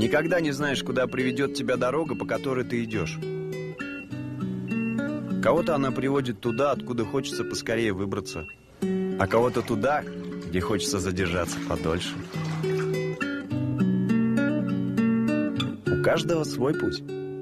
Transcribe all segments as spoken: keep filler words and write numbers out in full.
Никогда не знаешь, куда приведет тебя дорога, по которой ты идешь. Кого-то она приводит туда, откуда хочется поскорее выбраться, а кого-то туда, где хочется задержаться подольше. У каждого свой путь.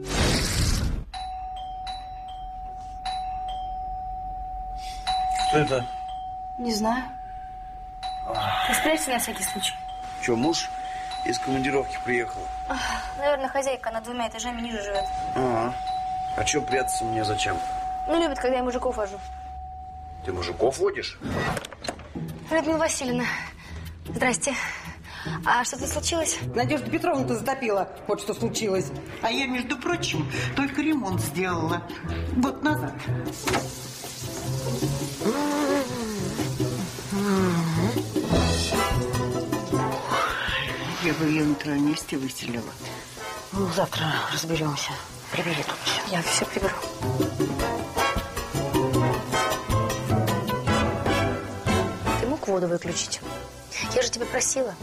Что это? Не знаю. Ты спрячься на всякий случай. Че, муж из командировки приехал? Наверное, хозяйка над двумя этажами ниже живет. Ага. А че прятаться мне зачем? Ну, любит, когда я мужиков вожу. Ты мужиков водишь? Людмила Васильевна, здрасте. А что-то случилось? Надежда Петровна-то затопила. Вот что случилось. А я, между прочим, только ремонт сделала год назад. Я бы ее на твоем месте выселила. Ну, завтра разберемся. Прибери тут все. Я все приберу. Ты мог воду выключить? Я же тебя просила.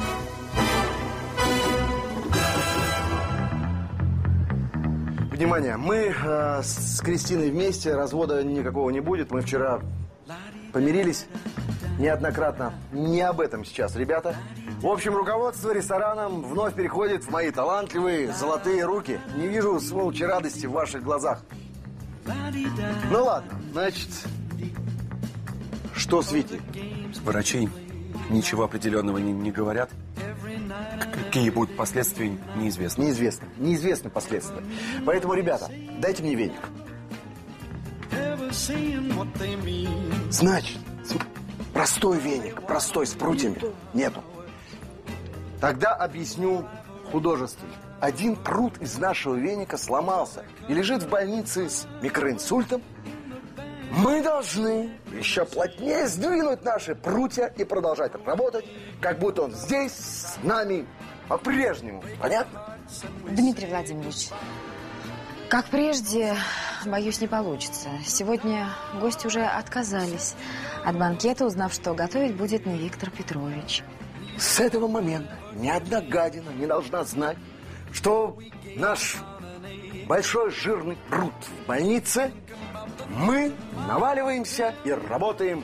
Внимание, мы э, с Кристиной вместе, развода никакого не будет. Мы вчера помирились неоднократно. Не об этом сейчас, ребята. В общем, руководство рестораном вновь переходит в мои талантливые золотые руки. Не вижу сволочи радости в ваших глазах. Ну ладно, значит, что с Витей? Врачи ничего определенного не, не говорят. Какие будут последствия, неизвестно. Неизвестно. Неизвестны последствия. Поэтому, ребята, дайте мне веник. Значит, простой веник, простой, с прутьями, нету. Тогда объясню художественно. Один прут из нашего веника сломался и лежит в больнице с микроинсультом. Мы должны еще плотнее сдвинуть наши прутья и продолжать работать, как будто он здесь с нами по-прежнему. Понятно? Дмитрий Владимирович, как прежде, боюсь, не получится. Сегодня гости уже отказались от банкета, узнав, что готовить будет не Виктор Петрович. С этого момента ни одна гадина не должна знать, что наш большой жирный прут в больнице, мы наваливаемся и работаем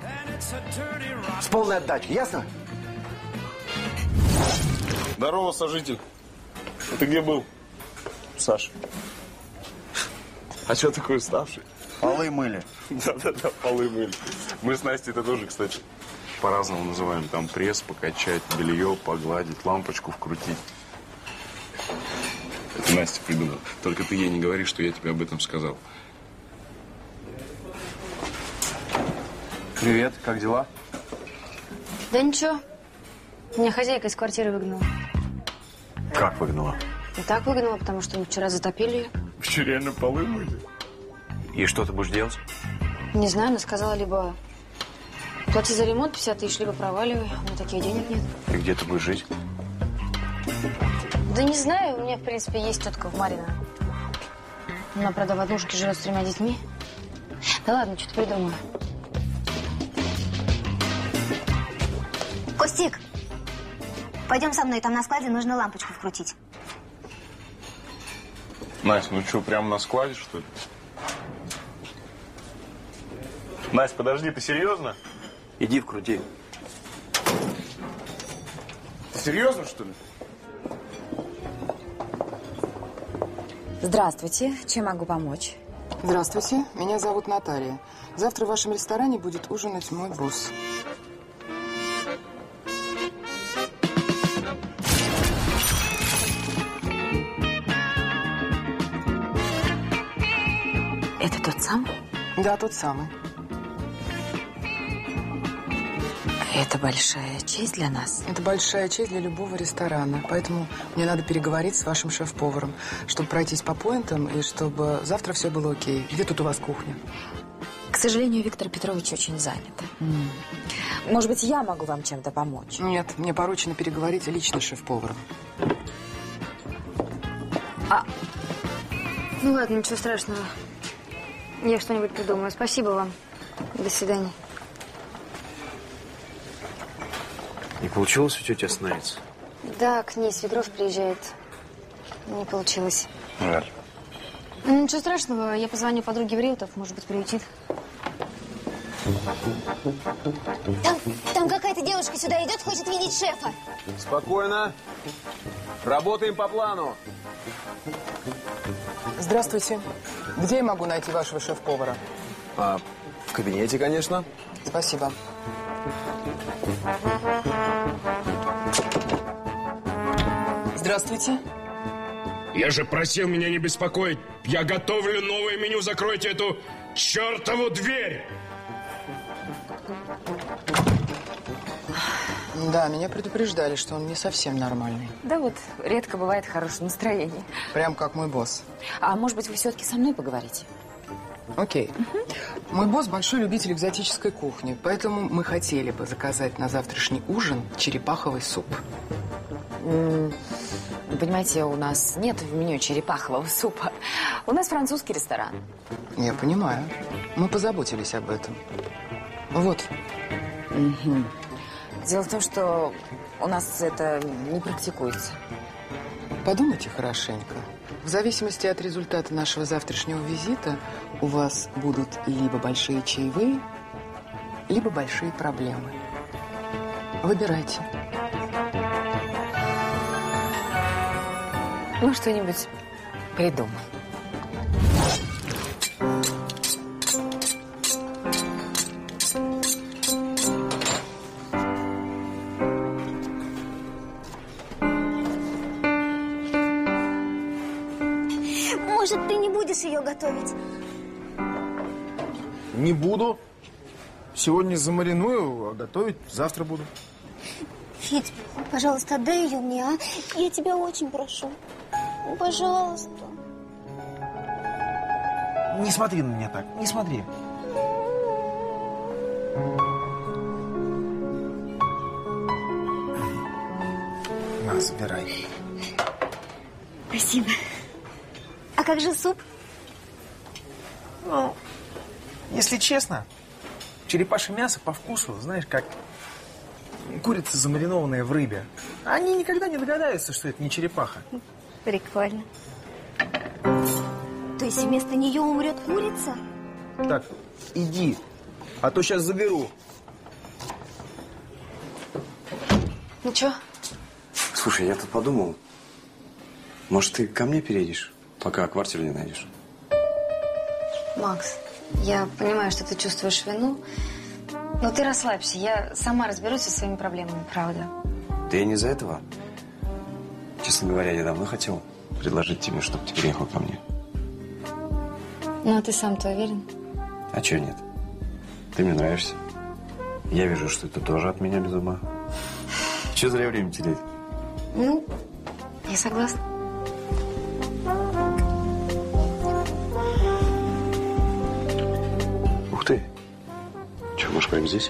с полной отдачей. Ясно? Здорово, сожитель. Ты где был, Саша? А что такой уставший? Полы мыли. Да-да-да, полы мыли. Мы с Настей это тоже, кстати, по-разному называем. Там пресс покачать, белье погладить, лампочку вкрутить. Это Настя придумала. Только ты ей не говори, что я тебе об этом сказал. Привет, как дела? Да ничего. Меня хозяйка из квартиры выгнала. Как выгнала? И так выгнала, потому что мы вчера затопили ее. Вы реально полы мыли? И что ты будешь делать? Не знаю, она сказала, либо плати за ремонт пятьдесят тысяч, либо проваливай. У меня таких денег нет. И где ты будешь жить? Да не знаю, у меня, в принципе, есть тетка в Марьино. Она, правда, в однушке живет с тремя детьми. Да ладно, что-то придумаю. Костик, пойдем со мной, там на складе нужно лампочку вкрутить. Настя, ну что, прямо на складе, что ли? Настя, подожди, ты серьезно? Иди вкрути. Ты серьезно, что ли? Здравствуйте, чем могу помочь? Здравствуйте, меня зовут Наталья. Завтра в вашем ресторане будет ужинать мой босс. Это тот самый? Да, тот самый. Это большая честь для нас. Это большая честь для любого ресторана. Поэтому мне надо переговорить с вашим шеф-поваром, чтобы пройтись по поинтам и чтобы завтра все было окей. Где тут у вас кухня? К сожалению, Виктор Петрович очень занят. Mm. Может быть, я могу вам чем-то помочь? Нет, мне поручено переговорить лично с шеф-поваром. А, ну ладно, ничего страшного. Я что-нибудь придумаю. Спасибо вам. До свидания. Не получилось у тети остановиться? Да, к ней свекровь приезжает. не получилось. Жаль. Ну, ничего страшного, я позвоню подруге в Реутов, может быть, приютит. Там, там какая-то девушка сюда идет, хочет видеть шефа. Спокойно. Работаем по плану. Здравствуйте. Где я могу найти вашего шеф-повара? А, в кабинете, конечно. Спасибо. Здравствуйте. Я же просил меня не беспокоить. Я готовлю новое меню. Закройте эту чертову дверь. Да, меня предупреждали, что он не совсем нормальный. Да вот, редко бывает хорошее настроение. Прям как мой босс. А может быть, вы все-таки со мной поговорите? Окей. Угу. Мой босс большой любитель экзотической кухни, поэтому мы хотели бы заказать на завтрашний ужин черепаховый суп. М-м, понимаете, у нас нет в меню черепахового супа. У нас французский ресторан. Я понимаю. Мы позаботились об этом. Вот. Угу. Дело в том, что у нас это не практикуется. Подумайте хорошенько. В зависимости от результата нашего завтрашнего визита у вас будут либо большие чаевые, либо большие проблемы. Выбирайте. Ну, что-нибудь придумай. Может, ты не будешь ее готовить? Не буду. Сегодня замариную, а готовить завтра буду. Федь, пожалуйста, отдай ее мне, а? Я тебя очень прошу. Пожалуйста. Не смотри на меня так, не смотри. На, забирай. Спасибо. А как же суп? Ну, если честно, черепашье мясо по вкусу, знаешь, как курица, замаринованная в рыбе. Они никогда не догадаются, что это не черепаха. Прикольно. То есть вместо нее умрет курица? Так, иди, а то сейчас заберу. Ну чё? Слушай, я тут подумал, может, ты ко мне переедешь, пока квартиру не найдешь? Макс, я понимаю, что ты чувствуешь вину, но ты расслабься, я сама разберусь со своими проблемами, правда. Да я не из-за этого. Честно говоря, я давно хотел предложить тебе, чтобы ты переехал ко мне. Ну, а ты сам-то уверен? А чё нет? Ты мне нравишься. Я вижу, что ты тоже от меня без ума. Чё зря время терять? Ну, я согласна. Ух ты. Чё, может, прямо здесь?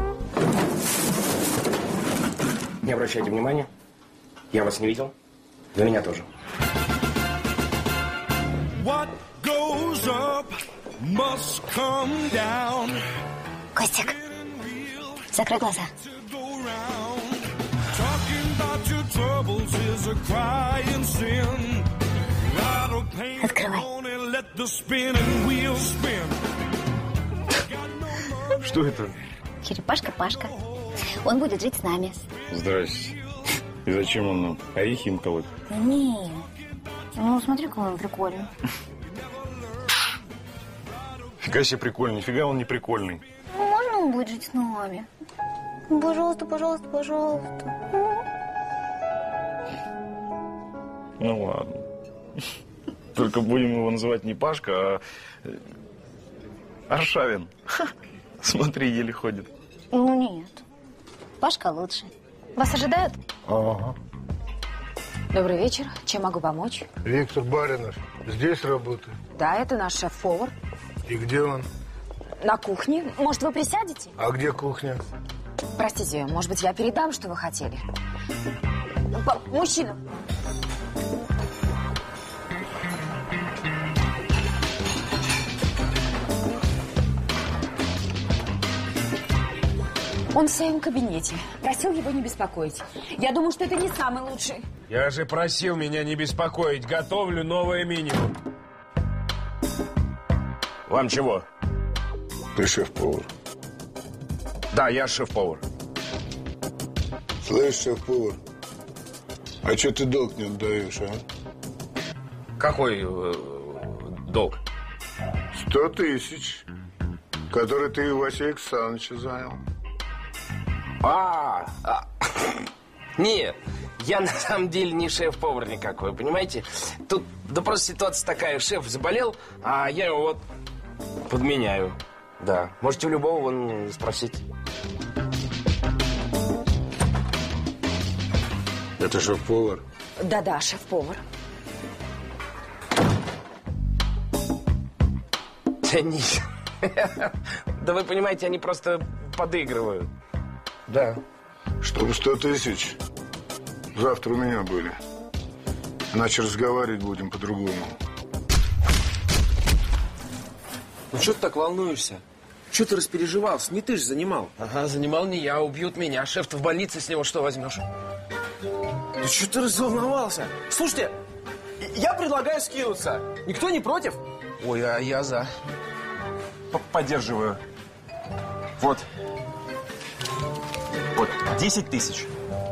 Не обращайте внимания. Я вас не видел. Для меня тоже. Костик, закрой глаза. Открывай. Что это? Черепашка Пашка. Он будет жить с нами. Здрасте. И зачем он нам? Орехи им колоть? Не. Ну, смотри, какой он прикольный. Фига себе прикольный. Нифига он не прикольный. Ну, можно он будет жить с нами? Пожалуйста, пожалуйста, пожалуйста. Ну ладно. Только будем его называть не Пашка, а Аршавин. Смотри, еле ходит. Ну нет. Пашка лучше. Вас ожидают? Ага. Добрый вечер. Чем могу помочь? Виктор Баринов здесь работает? Да, это наш шеф-повар. И где он? На кухне. Может, вы присядете? А где кухня? Простите, может быть, я передам, что вы хотели? Мужчина. Он в своем кабинете. Просил его не беспокоить. Я думаю, что это не самый лучший. Я же просил меня не беспокоить. Готовлю новое меню. Вам чего? Ты шеф-повар. Да, я шеф-повар. Слышь, шеф-повар, а что ты долг не отдаешь, а? Какой э, долг? Сто тысяч, который ты у Василия Александровича занял. А, а, нет, я на самом деле не шеф-повар никакой, понимаете? Тут, да просто ситуация такая, шеф заболел, а я его вот подменяю. Да, можете у любого вон спросить. Это шеф-повар? Да-да, шеф-повар. Да не... Да вы понимаете, они просто подыгрывают. Да. Чтобы сто тысяч завтра у меня были. Иначе разговаривать будем по-другому. Ну что ты так волнуешься? Что ты распереживался? Не ты же занимал. Ага, занимал не я, убьют меня. Шеф-то в больнице, с него что возьмешь? Да что ты разволновался? Слушайте, я предлагаю скинуться. Никто не против? Ой, а я за. Поддерживаю. Вот. Вот, десять тысяч.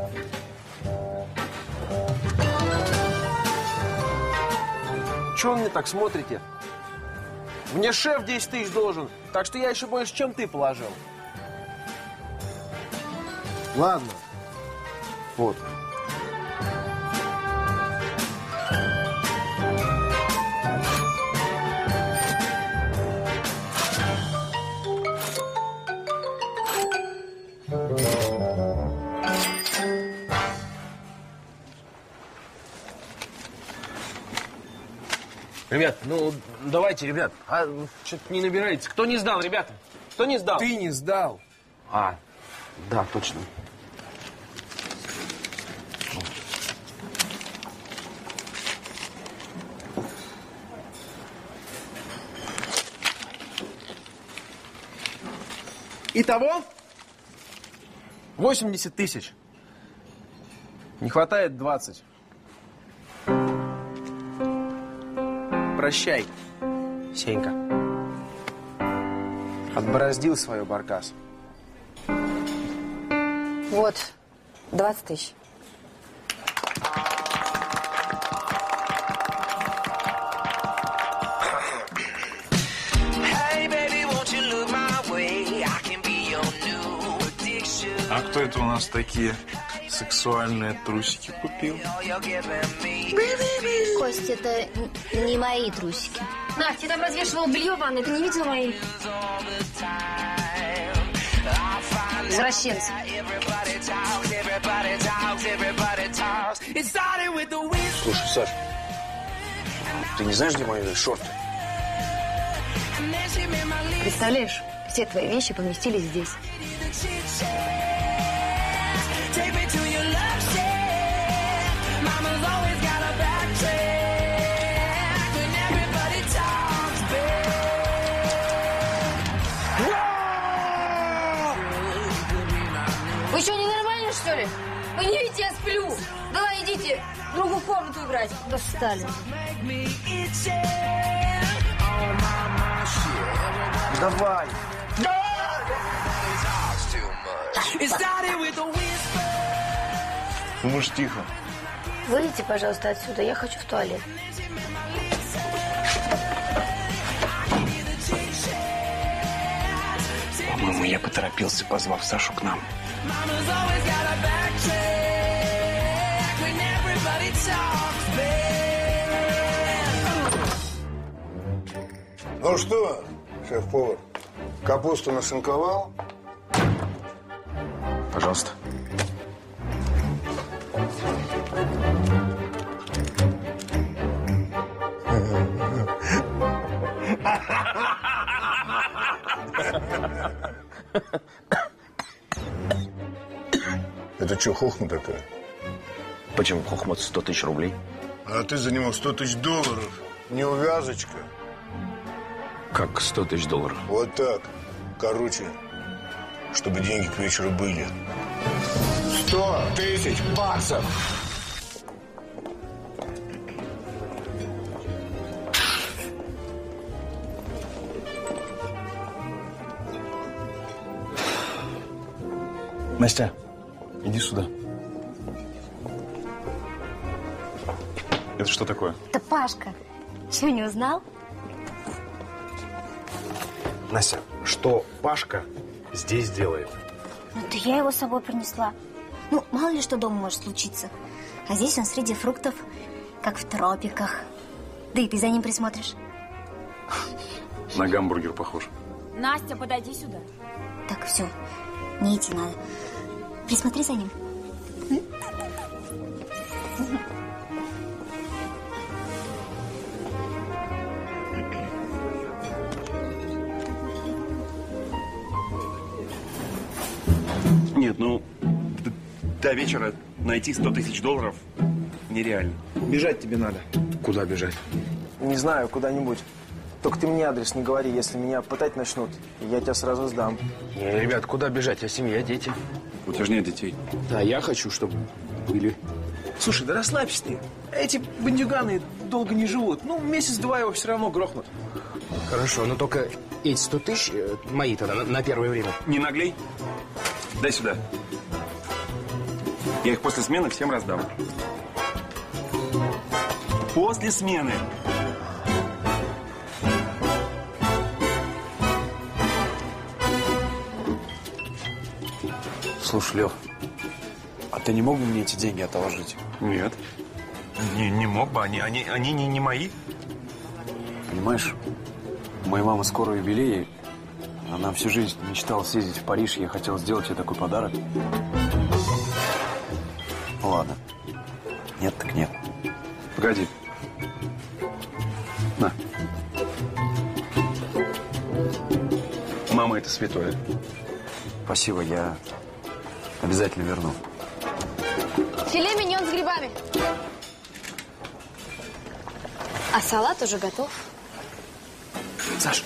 Чего вы мне так смотрите? Мне шеф десять тысяч должен, так что я еще больше, чем ты положил. Ладно. Вот. Ребят, ну давайте, ребят, а что-то не набирается. Кто не сдал, ребята? Кто не сдал? Ты не сдал. А, да, точно. Итого восемьдесят тысяч. Не хватает двадцать. Прощай, Сенька. Отбороздил свою баркас. Вот, двадцать тысяч. А кто это у нас такие сексуальные трусики купил? Кость, это не мои трусики. Настя, я там развешивала белье в ванной, ты не видела мои? Извращенцы. Слушай, Саш, ты не знаешь, где мои шорты? Представляешь, все твои вещи поместились здесь. Вы что, ненормальны, что ли? Вы не видите, я сплю. Давай, идите в другую комнату играть. Достали. Давай. Ну, может, тихо. Выйдите, пожалуйста, отсюда. Я хочу в туалет. По-моему, я поторопился, позвав Сашу к нам. Ну что, шеф-повар, капусту нашинковал? Пожалуйста. Это что, хохма такая? Почему хохма сто тысяч рублей? А ты за него сто тысяч долларов. чтобы деньги к вечеру были. Сто тысяч баксов! Настя, иди сюда. Это что такое? Это Пашка. Что, не узнал? Настя, что Пашка здесь делает? Ну, да я его с собой принесла. Ну, мало ли что дома может случиться. А здесь он среди фруктов, как в тропиках. Да и ты за ним присмотришь. На гамбургер похож. Настя, подойди сюда. Так, все, не идти надо. Присмотри за ним. Нет, ну, до вечера найти сто тысяч долларов нереально. Бежать тебе надо. Куда бежать? Не знаю, куда-нибудь. Только ты мне адрес не говори, если меня пытать начнут, я тебя сразу сдам. Не, ребят, куда бежать? Я семья, дети. У тебя же нет детей. Да, я хочу, чтобы были. Слушай, да расслабься ты. Эти бандюганы долго не живут. Ну, месяц-два его все равно грохнут. Хорошо, но только эти сто тысяч э, мои тогда на, на первое время. Не наглей. Дай сюда. Я их после смены всем раздам. После смены. Слушай, Лев, а ты не мог бы мне эти деньги отложить? Нет. Не, не мог бы. Они, они, они не, не мои. Понимаешь, у моей мамы скоро юбилей. Она всю жизнь мечтала съездить в Париж. Я хотел сделать ей такой подарок. Ну, ладно. Нет, так нет. Погоди. На. Мама, это святое. Спасибо, я обязательно верну. Филе миньон с грибами. А салат уже готов. Саш.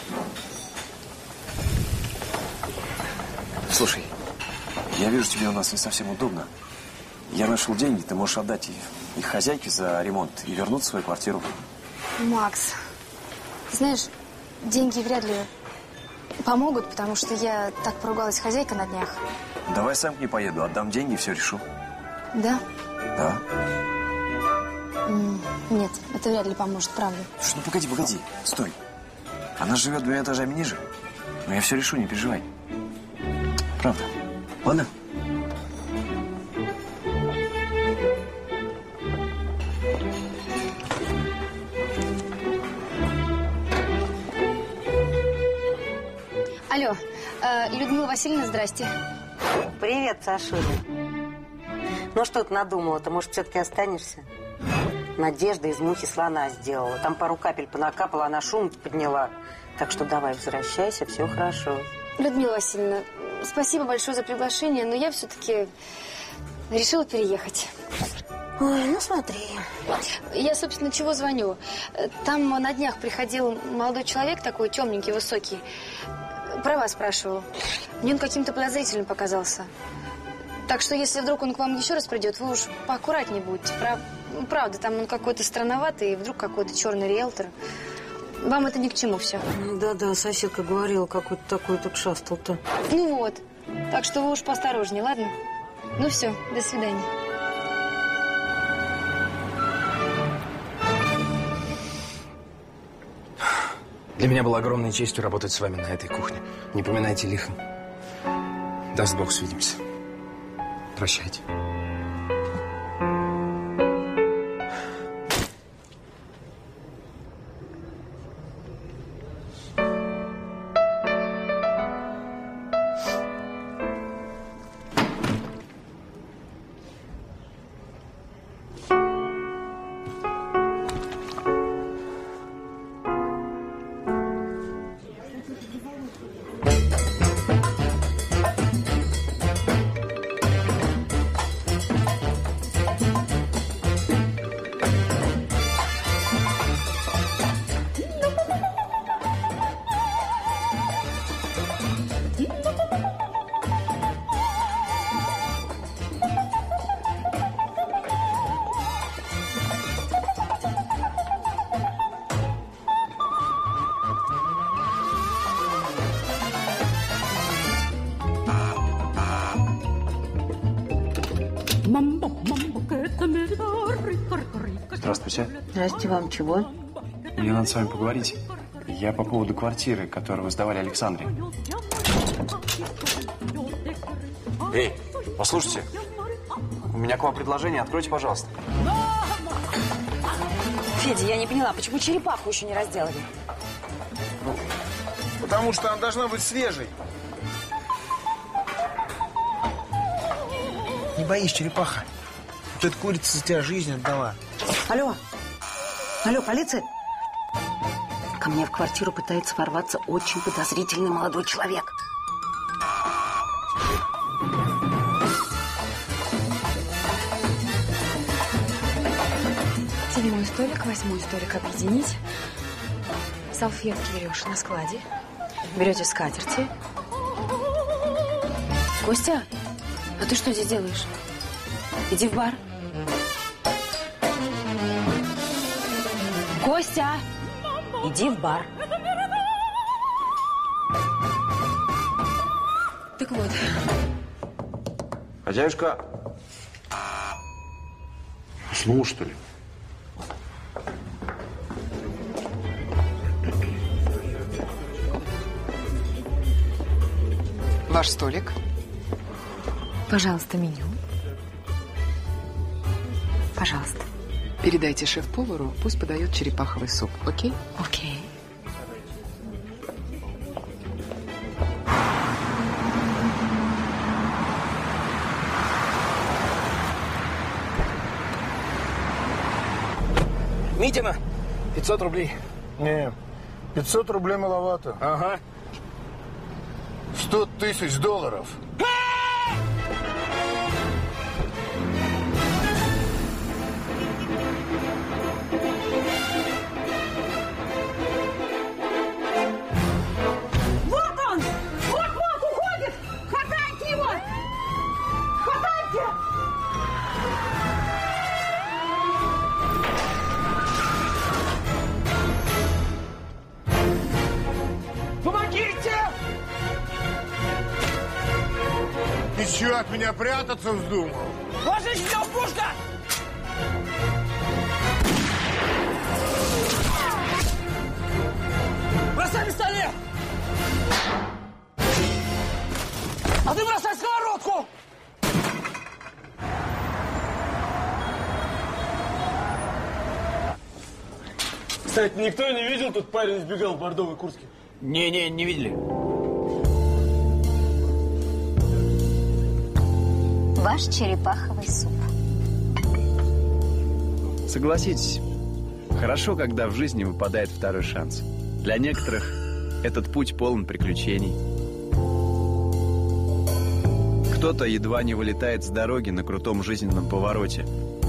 Слушай, я вижу, тебе у нас не совсем удобно. Я нашел деньги, ты можешь отдать их хозяйке за ремонт и вернуть в свою квартиру. Макс, ты знаешь, деньги вряд ли помогут, потому что я так поругалась с хозяйкой на днях. Давай сам к ней поеду, отдам деньги и все решу. Да? Да. М, Нет, это вряд ли поможет, правда. Слушай, ну погоди, погоди, стой. Она живет двумя этажами ниже. Но я все решу, не переживай. Правда. Ладно? Алло, э, Людмила Васильевна, здрасте. Привет, Сашуля. Ну что ты надумала-то? Может, все-таки останешься? Надежда из мухи слона сделала. Там пару капель понакапала, она шум подняла. Так что давай, возвращайся, все хорошо. Людмила Васильевна, спасибо большое за приглашение, но я все-таки решила переехать. Ой, ну смотри. Я, собственно, чего звоню? Там на днях приходил молодой человек, такой темненький, высокий. Про вас спрашивал. Мне он каким-то подозрительным показался. Так что, если вдруг он к вам еще раз придет, вы уж поаккуратнее будьте. Прав... Ну, правда, там он какой-то странноватый, и вдруг какой-то черный риэлтор. Вам это ни к чему все. Да-да, соседка говорила, какой-то такой тут шастал-то. Ну вот. Так что вы уж поосторожнее, ладно? Ну все, до свидания. Для меня было огромной честью работать с вами на этой кухне. Не поминайте лихом. Даст Бог, свидимся. Прощайте. Здравствуйте. Здрасте, вам чего? Мне надо с вами поговорить. Я по поводу квартиры, которую вы сдавали Александре. Эй, послушайте. У меня к вам предложение. Откройте, пожалуйста. Федя, я не поняла, почему черепаху еще не разделали? Ну, потому что она должна быть свежей. Не боись, черепаха. Вот эта курица за тебя жизнь отдала. Алло. Алло, полиция? Ко мне в квартиру пытается ворваться очень подозрительный молодой человек. Седьмой столик, восьмой столик объединить. Салфетки берешь на складе. Берете скатерти. Костя, а ты что здесь делаешь? Иди в бар. Костя! Иди в бар. Так вот. Хозяюшка. Уснул, что ли? Ваш столик. Пожалуйста, меню. Пожалуйста. Передайте шеф-повару, пусть подает черепаховый суп, окей? Окей. Митина, пятьсот рублей. Не, пятьсот рублей маловато. Ага. Сто тысяч долларов. Вот он! Вот-вот уходит! Хватайте его! Хватайте! Помогите! Ты чего, от меня прятаться вздумал? Ложись в пушка! Бросай пистолет! А ты бросай сковородку! Кстати, никто не видел, тут парень сбегал в бордовой куртке? Не-не, не видели. Ваш черепаховый суп. Согласитесь, хорошо, когда в жизни выпадает второй шанс. Для некоторых этот путь полон приключений. Кто-то едва не вылетает с дороги на крутом жизненном повороте,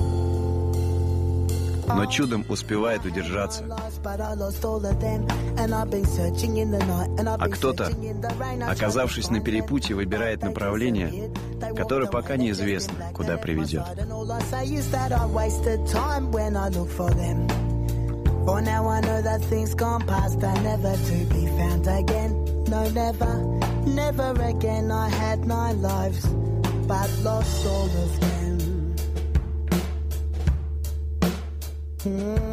но чудом успевает удержаться. А кто-то, оказавшись на перепутье, выбирает направление, которое пока неизвестно, куда приведет. For now I know that things gone past are never to be found again. No, never, never again. I had nine lives, but lost all of them. Mm.